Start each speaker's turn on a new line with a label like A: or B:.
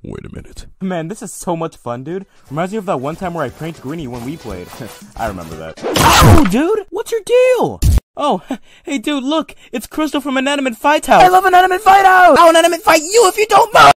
A: Wait a minute.
B: Man, this is so much fun, dude. Reminds me of that one time where I pranked Greenie when we played. I remember that. Oh, dude! What's your deal? Oh, hey, dude, look! It's Crystal from Inanimate Fight House!
C: I love Inanimate Fight House! I'll Inanimate Fight you if you don't move!